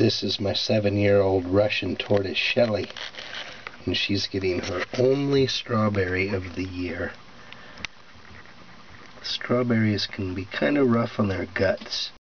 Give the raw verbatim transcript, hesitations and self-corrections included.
This is my seven-year-old Russian tortoise, Shelly, and she's getting her only strawberry of the year. Strawberries can be kind of rough on their guts.